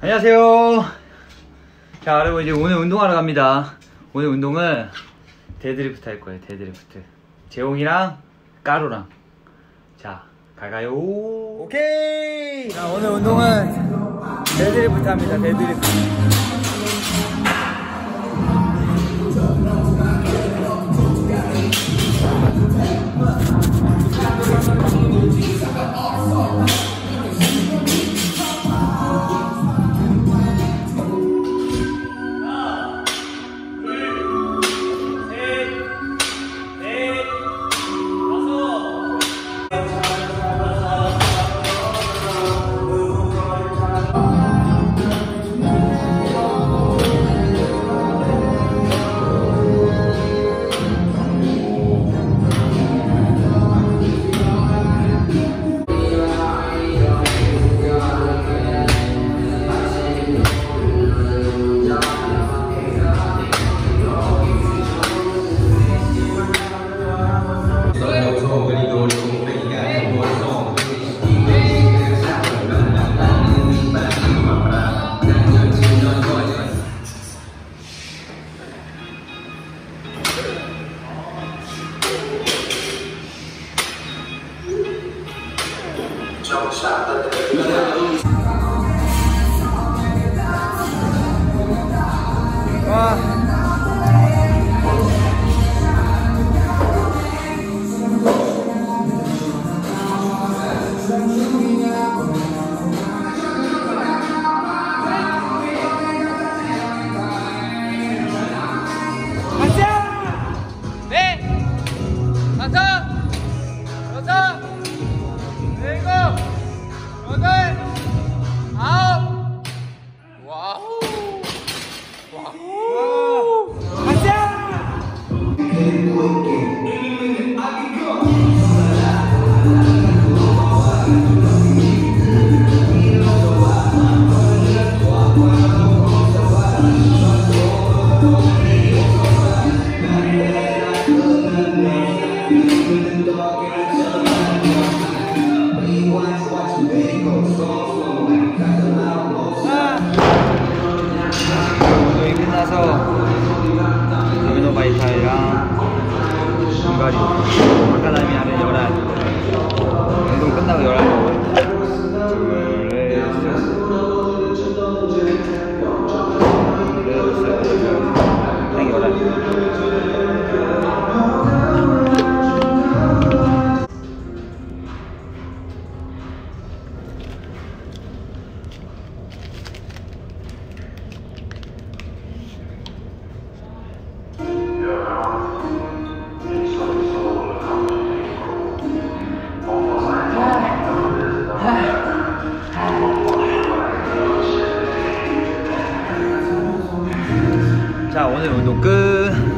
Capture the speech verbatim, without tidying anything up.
안녕하세요. 자, 여러분 이제 오늘 운동하러 갑니다. 오늘 운동은 데드리프트 할 거예요. 데드리프트. 재홍이랑 까루랑. 자, 갈까요? 오케이. 자, 오늘 운동은 데드리프트 합니다. 데드리프트. 와. 운동이 끝나서 도미노바이탈이랑 중가리 아카다미 하는 열한 운동 끝나고 열한 자, 오늘 운동 끝.